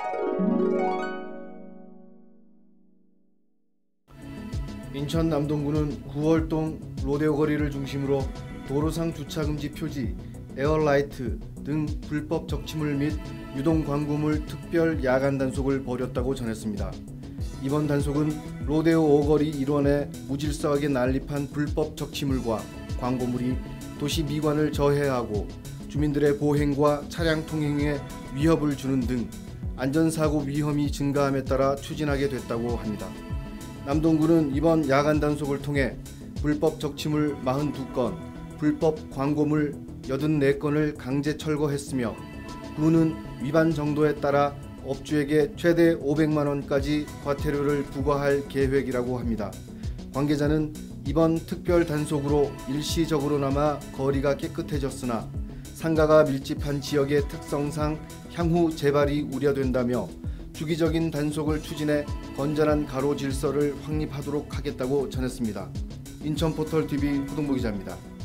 인천 남동구는 구월동 로데오 거리를 중심으로 도로상 주차금지 표지, 에어라이트 등 불법 적치물 및 유동 광고물 특별 야간 단속을 벌였다고 전했습니다. 이번 단속은 로데오 오거리 일원에 무질서하게 난립한 불법 적치물과 광고물이 도시 미관을 저해하고 주민들의 보행과 차량 통행에 위협을 주는 등 안전사고 위험이 증가함에 따라 추진하게 됐다고 합니다. 남동구는 이번 야간 단속을 통해 불법 적치물 42건, 불법 광고물 84건을 강제 철거했으며 구는 위반 정도에 따라 업주에게 최대 500만 원까지 과태료를 부과할 계획이라고 합니다. 관계자는 이번 특별 단속으로 일시적으로나마 거리가 깨끗해졌으나 상가가 밀집한 지역의 특성상 향후 재발이 우려된다며 주기적인 단속을 추진해 건전한 가로 질서를 확립하도록 하겠다고 전했습니다. 인천포털TV 후동보 기자입니다.